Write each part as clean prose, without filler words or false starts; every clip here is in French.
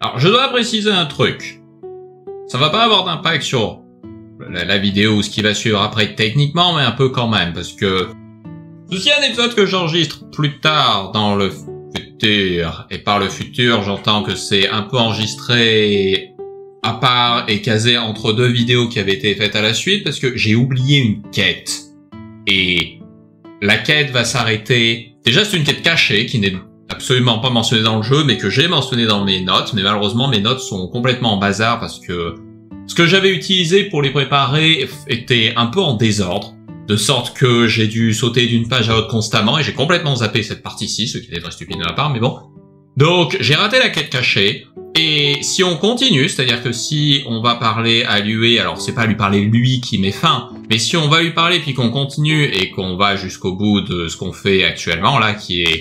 Alors, je dois préciser un truc. Ça va pas avoir d'impact sur la vidéo ou ce qui va suivre après techniquement, mais un peu quand même, parce que ceci est un épisode que j'enregistre plus tard dans le futur, et par le futur, j'entends que c'est un peu enregistré à part et casé entre deux vidéos qui avaient été faites à la suite, parce que j'ai oublié une quête. Et la quête va s'arrêter. Déjà, c'est une quête cachée qui n'est absolument pas mentionnée dans le jeu, mais que j'ai mentionnée dans mes notes. Mais malheureusement, mes notes sont complètement en bazar parce que ce que j'avais utilisé pour les préparer était un peu en désordre. De sorte que j'ai dû sauter d'une page à l'autre constamment et j'ai complètement zappé cette partie-ci, ce qui était très stupide de ma part, mais bon. Donc, j'ai raté la quête cachée. Et si on continue, c'est-à-dire que si on va parler à l'UE, alors c'est pas lui parler lui qui met fin, mais si on va lui parler puis qu'on continue et qu'on va jusqu'au bout de ce qu'on fait actuellement là, qui est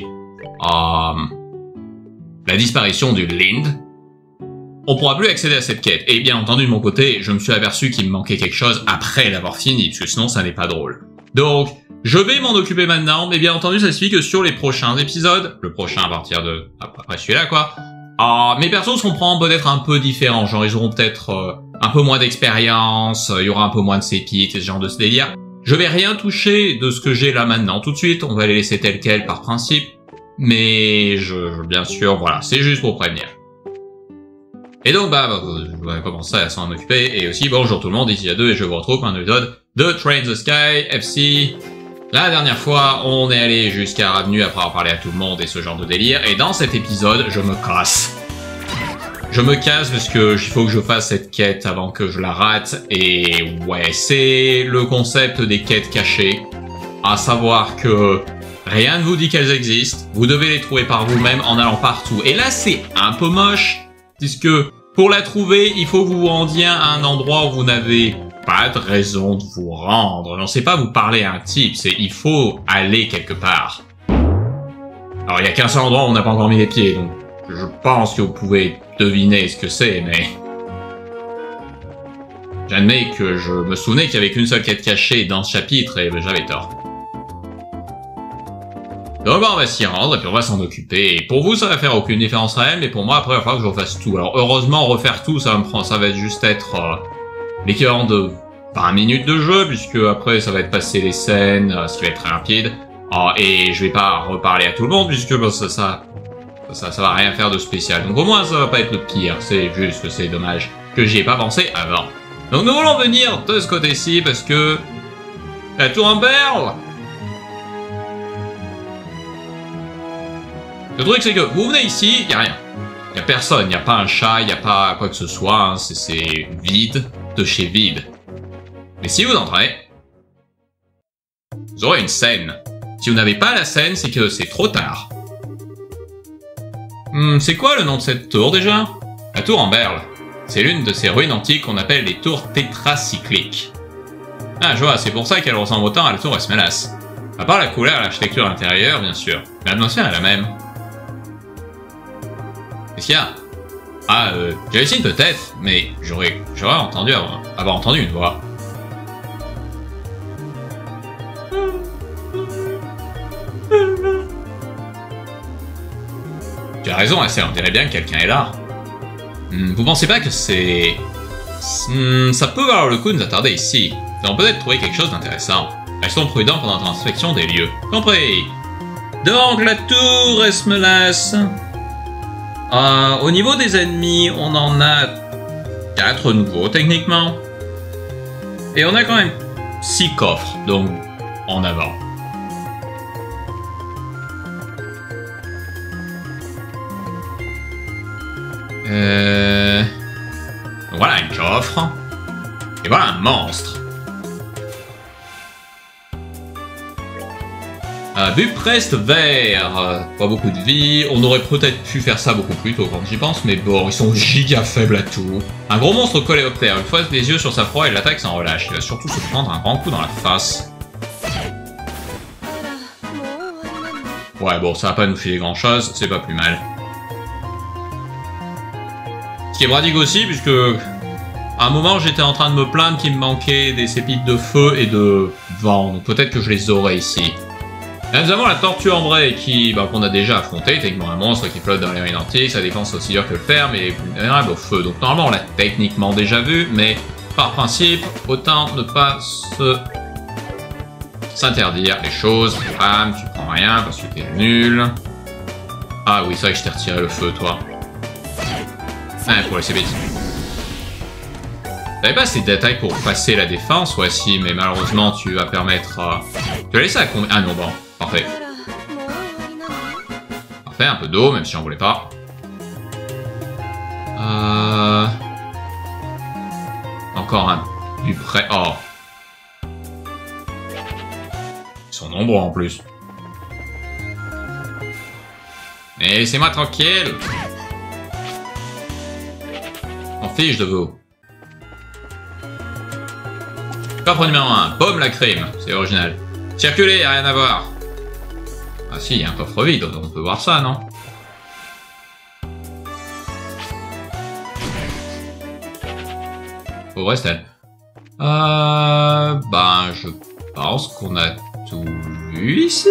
la disparition du Lind, on pourra plus accéder à cette quête. Et bien entendu de mon côté, je me suis aperçu qu'il me manquait quelque chose après l'avoir fini, parce que sinon ça n'est pas drôle. Donc, je vais m'en occuper maintenant, mais bien entendu ça suffit que sur les prochains épisodes, le prochain à partir de après celui-là quoi. Mes persos seront peut-être un peu différents, genre ils auront peut-être un peu moins d'expérience, il y aura un peu moins de sépites et ce genre de délire. Je vais rien toucher de ce que j'ai là maintenant tout de suite, on va les laisser tels quels par principe, mais bien sûr, voilà, c'est juste pour prévenir. Et donc je vais commencer à s'en occuper, et aussi bonjour tout le monde, ici A2 et je vous retrouve pour un épisode de Train the Sky FC. La dernière fois, on est allé jusqu'à Ravenu après avoir parlé à tout le monde et ce genre de délire. Et dans cet épisode, je me casse. Je me casse parce que il faut que je fasse cette quête avant que je la rate. Et ouais, c'est le concept des quêtes cachées. À savoir que rien ne vous dit qu'elles existent. Vous devez les trouver par vous-même en allant partout. Et là, c'est un peu moche. Puisque pour la trouver, il faut que vous vous rendiez à un endroit où vous n'avez pas de raison de vous rendre. Non, c'est pas vous parler à un type, c'est il faut aller quelque part. Alors, il y a qu'un seul endroit où on n'a pas encore mis les pieds, donc je pense que vous pouvez deviner ce que c'est, mais j'admets que je me souvenais qu'il y avait qu'une seule quête cachée dans ce chapitre et j'avais tort. Donc on va s'y rendre et puis on va s'en occuper. Et pour vous, ça va faire aucune différence réelle, mais pour moi, après, il va falloir que je refasse tout. Alors heureusement, refaire tout, ça va juste être l'équivalent de 20 minutes de jeu, puisque après ça va être passer les scènes, ce qui va être très rapide. Et je vais pas reparler à tout le monde, puisque ça va rien faire de spécial. Donc au moins ça va pas être le pire, c'est juste que c'est dommage que j'y ai pas pensé avant. Donc nous voulons venir de ce côté-ci, parce que la tour en perle. Le truc c'est que vous venez ici, y a rien. Y a personne, y a pas un chat, y a pas quoi que ce soit, hein, c'est vide de chez vide. Mais si vous entrez, vous aurez une scène. Si vous n'avez pas la scène, c'est que c'est trop tard. C'est quoi le nom de cette tour déjà? La tour en berle. C'est l'une de ces ruines antiques qu'on appelle les tours tétracycliques. Ah, je vois, c'est pour ça qu'elle ressemble autant à la tour Esmelas. À part la couleur et l'architecture intérieure, bien sûr. Mais l'atmosphère est la même. Qu'est-ce qu'il y a? J'hallucine peut-être, mais j'aurais avoir entendu une voix. Tu as raison, on dirait bien que quelqu'un est là. Vous pensez pas que c'est... ça peut valoir le coup de nous attarder ici. Nous allons peut-être trouver quelque chose d'intéressant. Restons prudents pendant notre inspection des lieux. Compris. Donc la tour Esmelas. Au niveau des ennemis, on en a 4 nouveaux techniquement. Et on a quand même 6 coffres, donc en avant. Voilà un coffre. Et voilà un monstre. Buprest vert, pas beaucoup de vie, on aurait peut-être pu faire ça beaucoup plus tôt quand j'y pense, mais bon, ils sont giga faibles à tout. Un gros monstre coléoptère, une fois les yeux sur sa proie et l'attaque sans relâche, il va surtout se prendre un grand coup dans la face. Ouais bon, ça va pas nous filer grand chose, c'est pas plus mal. Ce qui est bradique aussi, puisque à un moment j'étais en train de me plaindre qu'il me manquait des sépites de feu et de vent, donc peut-être que je les aurai ici. Bien évidemment, la tortue ambrée qu'on a déjà affronté, techniquement un monstre qui flotte dans l'air identique, sa défense est aussi dure que le fer, mais est vulnérable au feu. Donc normalement, on l'a techniquement déjà vu, mais par principe, autant ne pas s'interdire les choses. Bam, tu prends rien parce que t'es nul. Ah oui, c'est vrai que je t'ai retiré le feu, toi. Ah, pour laisser bêtise. T'avais pas assez d'attaque pour passer la défense? Ouais, si, mais malheureusement, tu vas permettre... Tu vas laisser à combien? Ah non, bon, parfait. Parfait, un peu d'eau, même si j'en voulais pas. Encore un plus près. Oh. Ils sont nombreux en plus. Mais laissez-moi tranquille. En fiche de vous. Coffre numéro 1, pomme la crème, c'est original. Circuler, y'a rien à voir. Ah si, il y a un coffre vide, on peut voir ça, non? Pauvre Estelle. Ben, je pense qu'on a tout vu ici.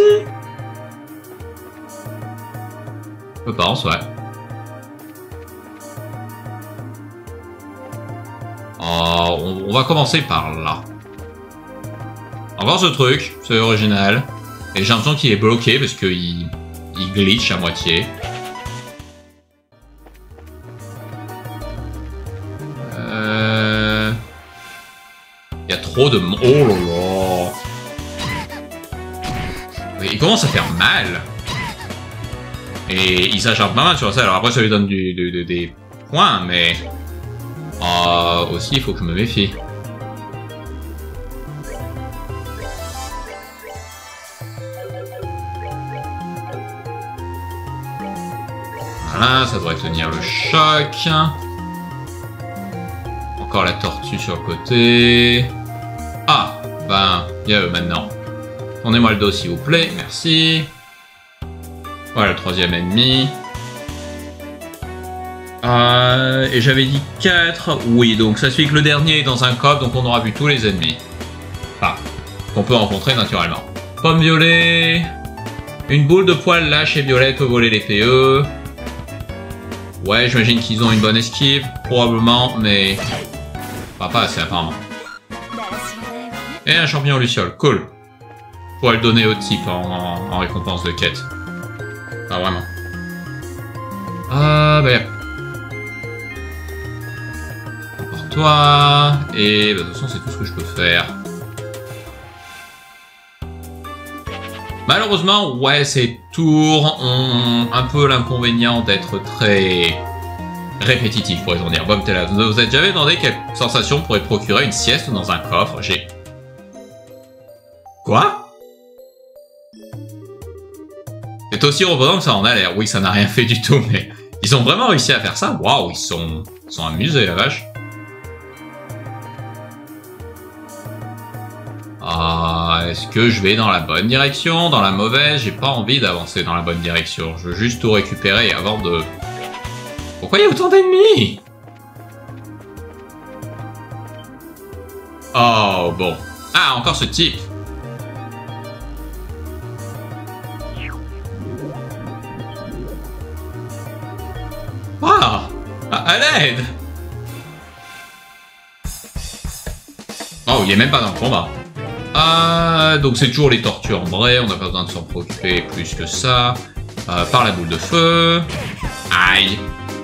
Je pense, ouais. On va commencer par là. Encore ce truc, c'est original. Et j'ai l'impression qu'il est bloqué parce qu'il glitch à moitié. Il y a trop de... Oh là là. Il commence à faire mal. Et il s'acharne pas mal sur ça. Alors après, ça lui donne des points, mais... aussi, il faut que je me méfie. Voilà, ça devrait tenir le choc. Encore la tortue sur le côté. Ah, ben, bien eux maintenant. Tournez-moi le dos s'il vous plaît, merci. Voilà le troisième ennemi. Et j'avais dit 4. Oui, donc ça suffit que le dernier est dans un coffre, donc on aura vu tous les ennemis. Enfin, qu'on peut rencontrer naturellement. Pomme violet. Une boule de poils lâche et violet peut voler les PE. Ouais, j'imagine qu'ils ont une bonne esquive, probablement, mais... pas assez apparemment. Et un champignon luciole, cool. Je pourrais le donner au type en récompense de quête. Pas vraiment. Bah... Encore toi... Et bah, de toute façon, c'est tout ce que je peux faire. Malheureusement, ouais, ces tours ont un peu l'inconvénient d'être très répétitifs, pourrait-on dire. Bon, t'es là. Vous avez déjà demandé quelle sensation pourrait procurer une sieste dans un coffre? J'ai... Quoi? C'est aussi reposant que ça en a l'air. Oui, ça n'a rien fait du tout, mais... Ils ont vraiment réussi à faire ça? Waouh, ils sont amusés, la vache. Est-ce que je vais dans la bonne direction? Dans la mauvaise? J'ai pas envie d'avancer dans la bonne direction. Je veux juste tout récupérer avant de... Pourquoi il y a autant d'ennemis? Oh, bon. Ah, encore ce type. Ah, à l'aide. Oh, il est même pas dans le combat. Donc c'est toujours les tortues en vrai, on n'a pas besoin de s'en préoccuper plus que ça. Par la boule de feu. Aïe.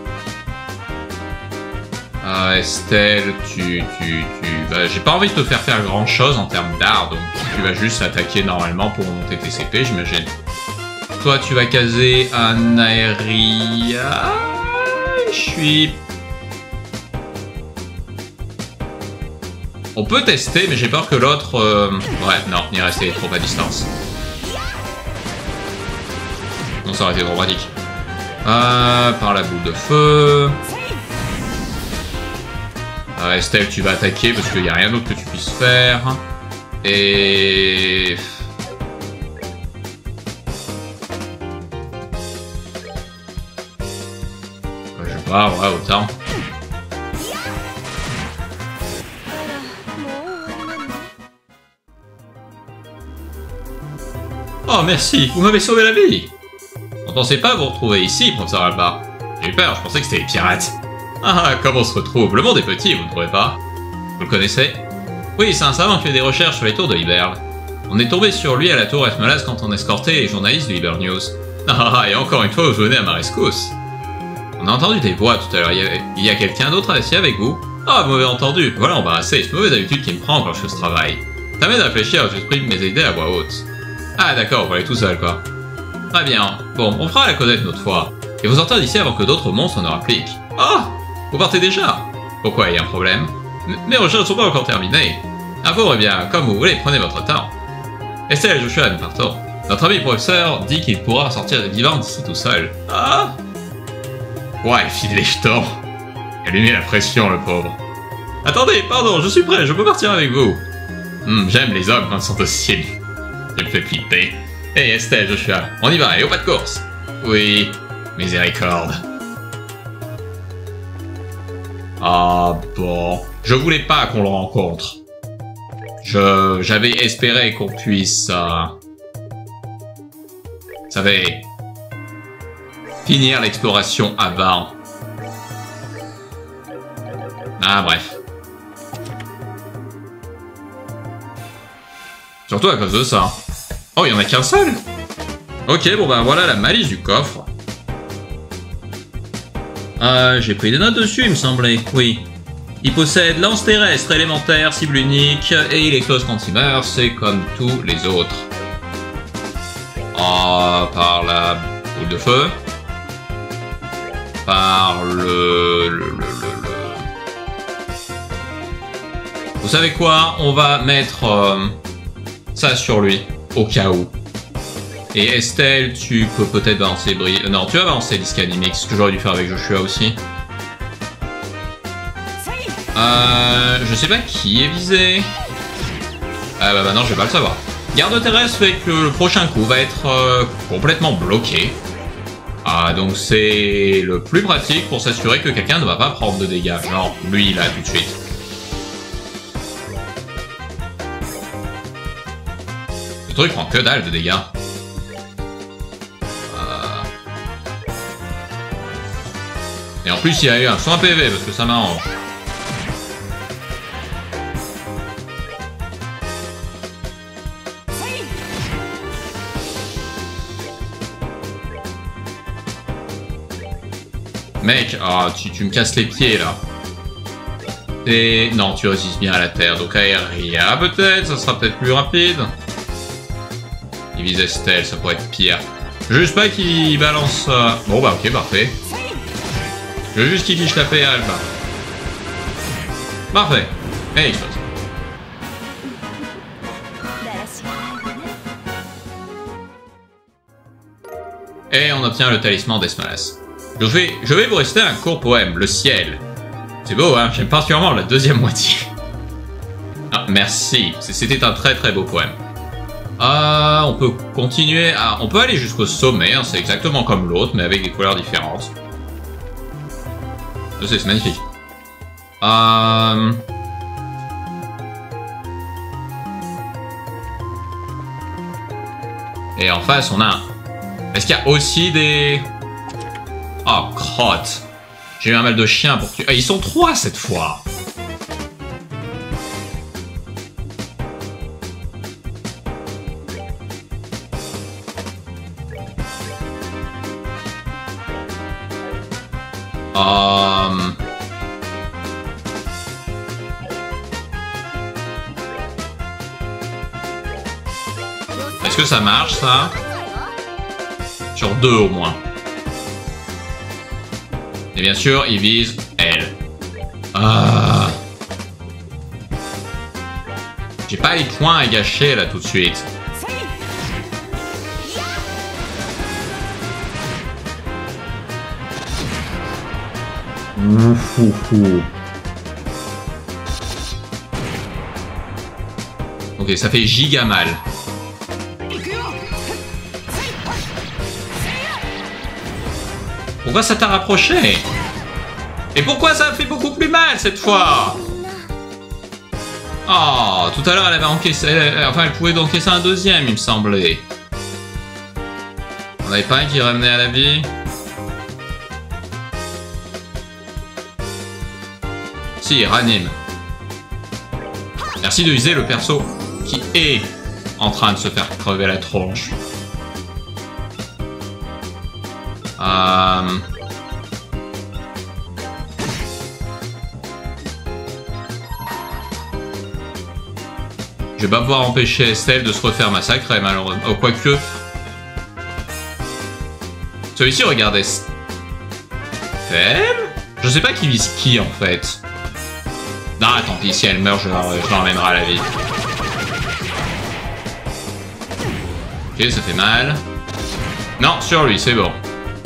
Estelle, bah, j'ai pas envie de te faire grand chose en termes d'art, donc tu vas juste attaquer normalement pour monter tes CP, j'imagine. Toi, tu vas caser un aérien. Je suis... On peut tester, mais j'ai peur que l'autre... Ouais, non, il restait trop à distance. Non, ça aurait été trop pratique. Par la boule de feu... Estelle, tu vas attaquer parce qu'il n'y a rien d'autre que tu puisses faire. Et... Je sais pas, ouais, autant. Oh, merci, vous m'avez sauvé la vie. On pensait pas vous retrouver ici, professeur Alba. J'ai eu peur, je pensais que c'était les pirates. Ah, comme on se retrouve. Le monde est petit, vous ne trouvez pas? Vous le connaissez? Oui, c'est un savant qui fait des recherches sur les tours de Liberl. On est tombé sur lui à la tour Esmelas quand on escortait les journalistes de Liberl News. Ah, et encore une fois, vous venez à ma rescousse. On a entendu des voix tout à l'heure. Il y a quelqu'un d'autre assis avec vous? Ah, vous m'avez entendu. Voilà, embarrassé. C'est une mauvaise habitude qui me prend quand je fais ce travail. Ça m'aide à réfléchir, j'exprime mes idées à voix haute. Ah, d'accord, vous allez tout seul, quoi. Très bien. Bon, on fera la connaître une autre fois. Et vous sortez d'ici avant que d'autres monstres ne rappliquent. Ah, vous partez déjà? Pourquoi, il y a un problème? Mes recherches ne sont pas encore terminées. Ah bon, eh bien, comme vous voulez, prenez votre temps. Estelle et Joshua, nous partons. Notre ami professeur dit qu'il pourra sortir vivant d'ici tout seul. Ah! Ouais, file les jetons. Il lui met la pression, le pauvre. Attendez, pardon, je suis prêt, je peux partir avec vous. J'aime les hommes quand ils sont dociles. Ça me fait flipper. Hey Estelle, Joshua, on y va, et au pas de course. Oui, miséricorde. Ah bon, je voulais pas qu'on le rencontre. J'avais espéré qu'on puisse... Vous savez... finir l'exploration avant. Ah bref. Surtout à cause de ça. Oh, il y en a qu'un seul? Ok, bon bah voilà la malice du coffre. J'ai pris des notes dessus, il me semblait. Oui. Il possède lance terrestre, élémentaire, cible unique, et il explose quand il meurt, c'est comme tous les autres. Par la boule de feu. Par Vous savez quoi? On va mettre ça sur lui, au cas où. Et Estelle, tu peux peut-être balancer non, tu vas balancer disque animique, ce que j'aurais dû faire avec Joshua aussi. Je sais pas qui est visé. Ah bah non, je vais pas le savoir. Garde terrestre fait que le prochain coup va être complètement bloqué. Ah, donc c'est le plus pratique pour s'assurer que quelqu'un ne va pas prendre de dégâts. Genre, lui, là, tout de suite. Le truc prend que dalle de dégâts. Et en plus, il y a eu un soin PV, parce que ça m'arrange. Mec, tu me casses les pieds, là. Et... non, tu résistes bien à la terre, donc aérien, peut-être, ça sera peut-être plus rapide. Il vise Estelle, ça pourrait être pire. Je veux juste pas qu'il balance... Bon bah ok, parfait. Je veux juste qu'il fiche la paix à Alba. Parfait. Et il explose. Et on obtient le talisman d'Esmelas. Je vais vous réciter un court poème, Le ciel. C'est beau, hein? J'aime particulièrement la deuxième moitié. Ah, merci. C'était un très très beau poème. On peut continuer à... on peut aller jusqu'au sommet, hein, c'est exactement comme l'autre, mais avec des couleurs différentes. C'est magnifique. Et en face, on a un... est-ce qu'il y a aussi des... oh, crotte. J'ai eu un mal de chien pour tuer... ah, ils sont 3 cette fois. Est-ce que ça marche, ça? Sur 2 au moins. Et bien sûr, il vise elle. J'ai pas les points à gâcher, là, tout de suite. Ok, ça fait giga mal. Pourquoi ça t'a rapproché? Et pourquoi ça a fait beaucoup plus mal cette fois? Oh, tout à l'heure elle avait encaissé... enfin, elle pouvait encaisser un deuxième, il me semblait. On avait pas un qui ramenait à la vie? Si, il ranime. Merci de viser le perso qui est en train de se faire crever la tronche. Je vais pas pouvoir empêcher Estelle de se refaire massacrer, malheureusement. Oh, quoique... Celui-ci, regardez... Estelle? Je sais pas qui vise qui, en fait. Ah, tant pis, si elle meurt, je l'emmènerai à la vie. Ok, ça fait mal. Non, sur lui, c'est bon.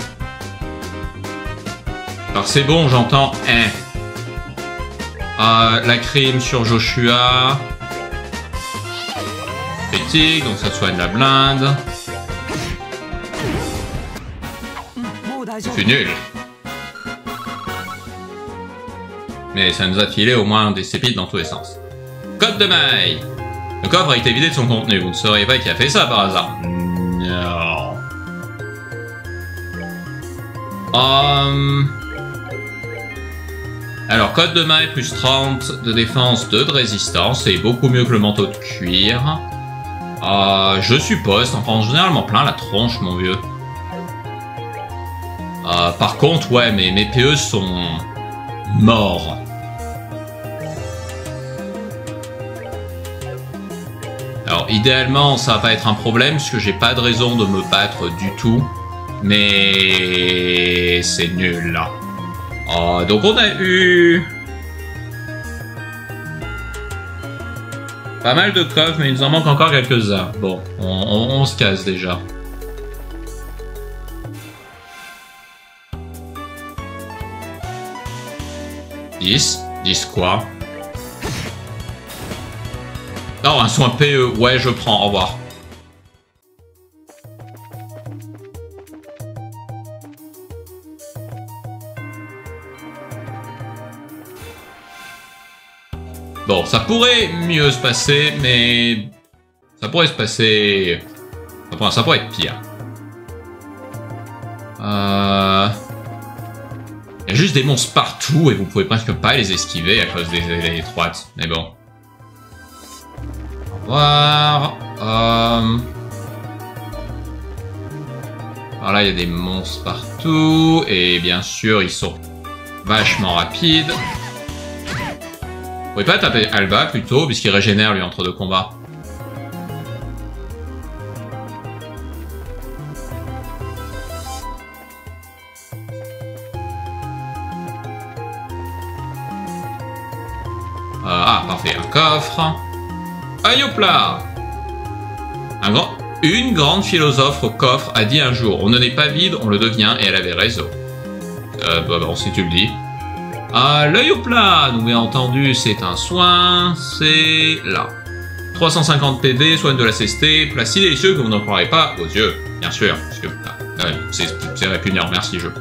Alors, c'est bon, j'entends... la crime sur Joshua... donc ça soigne la blinde. C'est nul. Mais ça nous a filé au moins des sépites dans tous les sens. Code de maille. Le coffre a été vidé de son contenu. Vous ne sauriez pas qui a fait ça par hasard? Non. Alors, code de maille plus 30 de défense, 2 de résistance. C'est beaucoup mieux que le manteau de cuir. Je suppose, t'en prends généralement plein la tronche, mon vieux. Par contre, ouais, mes PE sont morts. Alors, idéalement, ça va pas être un problème, puisque j'ai pas de raison de me battre du tout. Mais... c'est nul, là. Donc on a eu... pas mal de coffres, mais il nous en manque encore quelques-uns. Bon, on se casse déjà. « 10 quoi? Oh, un soin PE. Ouais, je prends. Au revoir. Bon, ça pourrait mieux se passer, mais... ça pourrait se passer... ça pourrait être pire. Il y a juste des monstres partout et vous pouvez presque pas les esquiver à cause des allées étroites. Mais bon. Au revoir. Alors là, il y a des monstres partout. Et bien sûr, ils sont vachement rapides. Vous pouvez pas taper Alba plutôt, puisqu'il régénère lui entre deux combats. Parfait, un coffre. Aïe hop là! Une grande philosophe au coffre a dit un jour, on ne n'est pas vide, on le devient, et elle avait raison. Bon, si tu le dis. L'œil au plat, donc bien entendu, c'est un soin, c'est là. 350 PV, soigne de la CST, plat si délicieux que vous n'en croirez pas aux yeux, bien sûr, parce que c'est répugnant, merci jeu.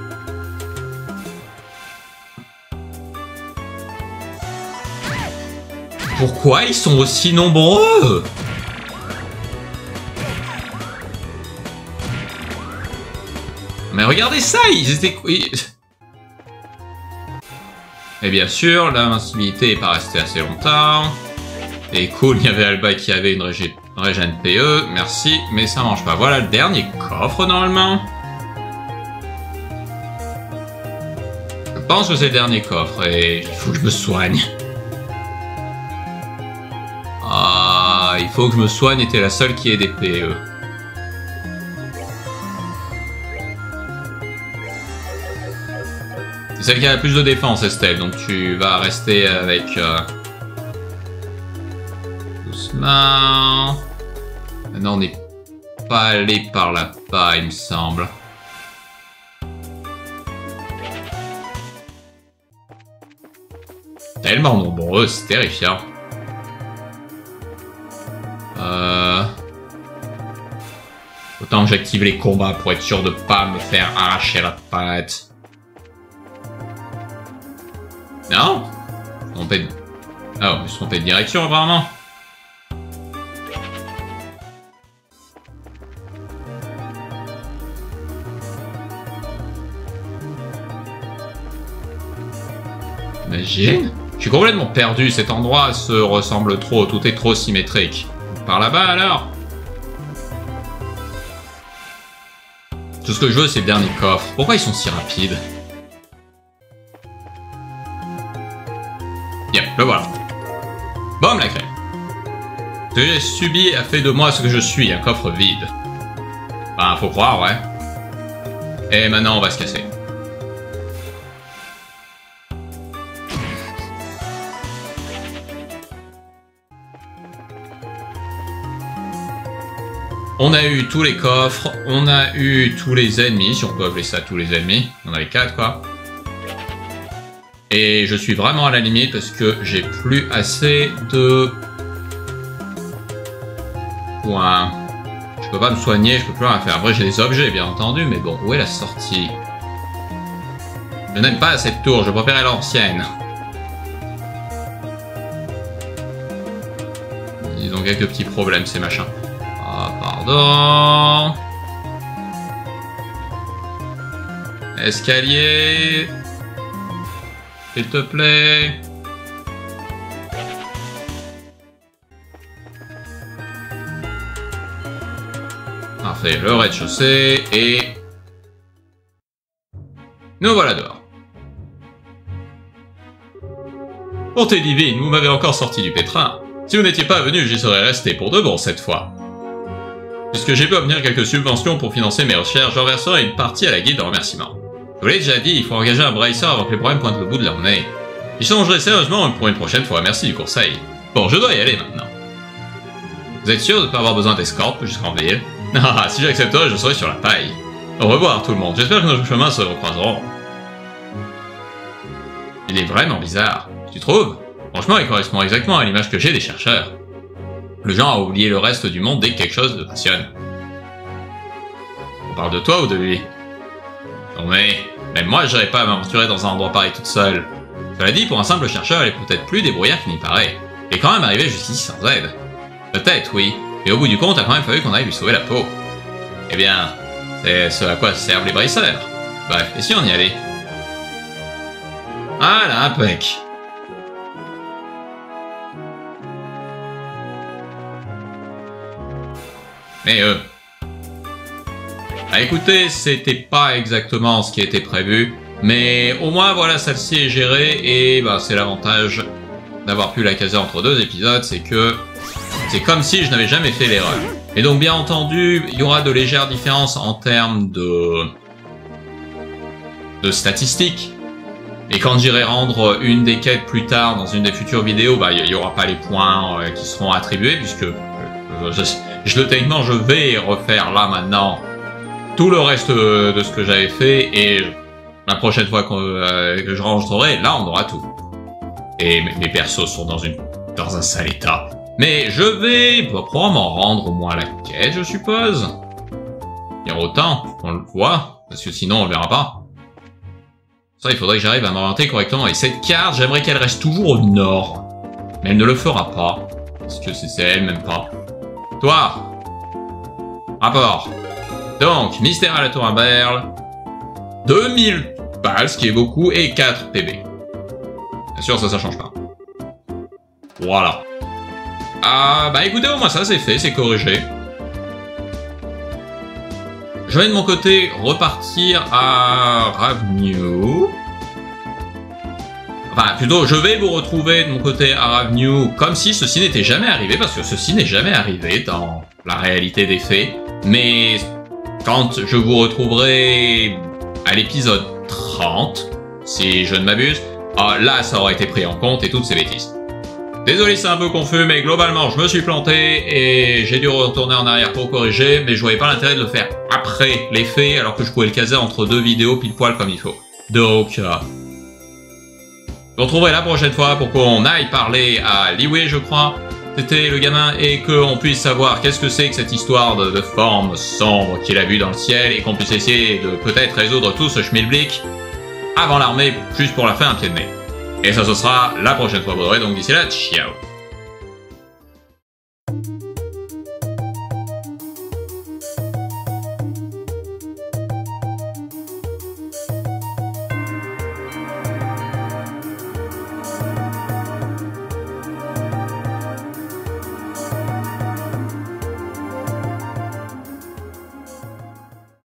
Pourquoi ils sont aussi nombreux? Mais regardez ça, ils étaient... Et bien sûr, l'invincibilité n'est pas restée assez longtemps. Et cool, il y avait Alba qui avait une régène PE, merci, mais ça marche pas. Voilà le dernier coffre normalement. Je pense que c'est le dernier coffre et il faut que je me soigne. Il faut que je me soigne et t'es la seule qui ait des PE. C'est celle qui a la plus de défense, Estelle, donc tu vas rester avec... doucement... Non, on n'est pas allé par là-bas, il me semble. Tellement nombreux, c'est terrifiant. Autant que j'active les combats pour être sûr de pas me faire arracher la tête. Non? Oh, je me suis trompé de direction apparemment. Imagine. Je suis complètement perdu, cet endroit se ressemble trop, tout est trop symétrique. Par là-bas alors? Tout ce que je veux, c'est le dernier coffre. Pourquoi ils sont si rapides? Bien, le voilà. Boum, la crème. Ce que j'ai subi a fait de moi ce que je suis, un coffre vide. Ben, faut croire, ouais. Et maintenant, on va se casser. On a eu tous les coffres, on a eu tous les ennemis, si on peut appeler ça tous les ennemis. On avait 4, quoi. Et je suis vraiment à la limite parce que j'ai plus assez de points. Je peux pas me soigner, je peux plus rien faire. Après, j'ai des objets, bien entendu, mais bon, où est la sortie? Je n'aime pas cette tour, je préférais l'ancienne. Ils ont quelques petits problèmes, ces machins. Ah, pardon. Escalier. S'il te plaît. Parfait, le rez-de-chaussée et... nous voilà dehors. Bonté divine, vous m'avez encore sorti du pétrin. Si vous n'étiez pas venu, j'y serais resté pour de bon cette fois. Puisque j'ai pu obtenir quelques subventions pour financer mes recherches, j'en verserai une partie à la guilde de remerciement. Je vous l'ai déjà dit, il faut engager un bracer avant que les problèmes pointent le bout de leur nez. J'y songerai sérieusement pour une prochaine fois, merci du conseil. Bon, je dois y aller maintenant. Vous êtes sûr de ne pas avoir besoin d'escorte jusqu'en ville? Ah, si j'accepterais, je serai sur la paille. Au revoir tout le monde, j'espère que nos chemins se recroiseront. Il est vraiment bizarre, tu trouves? Franchement, il correspond exactement à l'image que j'ai des chercheurs. Le genre a oublié le reste du monde dès que quelque chose le passionne. On parle de toi ou de lui? Non mais, même moi je n'irais pas à m'aventurer dans un endroit pareil toute seule. Cela dit, pour un simple chercheur, il est peut-être plus débrouillard qu'il n'y paraît. Il est quand même arrivé jusqu'ici sans aide. Peut-être, oui, mais au bout du compte, il a quand même fallu qu'on aille lui sauver la peau. Eh bien, c'est ce à quoi servent les bracers. Bref, et si on y allait? Ah là, impec. Mais bah écoutez, c'était pas exactement ce qui était prévu, mais au moins voilà, celle-ci est gérée et bah c'est l'avantage d'avoir pu la caser entre deux épisodes, c'est que c'est comme si je n'avais jamais fait l'erreur. Et donc bien entendu, il y aura de légères différences en termes de statistiques. Et quand j'irai rendre une des quêtes plus tard dans une des futures vidéos, bah il y aura pas les points qui seront attribués puisque techniquement je vais refaire là maintenant tout le reste de ce que j'avais fait et la prochaine fois que je rencontrerai, là on aura tout. Et mes persos sont dans un sale état. Mais je vais probablement rendre au moins la quête, je suppose. Bien autant qu'on le voit, parce que sinon on le verra pas. Ça, il faudrait que j'arrive à m'orienter correctement. Et cette carte, j'aimerais qu'elle reste toujours au nord. Mais elle ne le fera pas. Parce que c'est elle, même pas. Toi! Rapport. Donc, mystère à la tour à Berle. 2000 balles, ce qui est beaucoup, et 4 PB. Bien sûr, ça change pas. Voilà. Ah, bah écoutez, au moins ça, c'est fait, c'est corrigé. Je vais de mon côté repartir à Ravnew. Enfin, plutôt, je vais vous retrouver de mon côté à Ravnew comme si ceci n'était jamais arrivé, parce que ceci n'est jamais arrivé dans la réalité des faits. Mais quand je vous retrouverai à l'épisode 30, si je ne m'abuse, là, ça aura été pris en compte et toutes ces bêtises. Désolé, c'est un peu confus, mais globalement, je me suis planté et j'ai dû retourner en arrière pour corriger, mais je voyais pas l'intérêt de le faire après les faits, alors que je pouvais le caser entre deux vidéos pile poil comme il faut. Donc, je vous retrouverai la prochaine fois pour qu'on aille parler à Liyue, je crois. C'était le gamin, et qu'on puisse savoir qu'est-ce que c'est que cette histoire de forme sombre qu'il a vue dans le ciel, et qu'on puisse essayer de peut-être résoudre tout ce schmilblick avant l'armée, juste pour la fin un pied de nez. Et ça, ce sera la prochaine fois, donc d'ici là, ciao.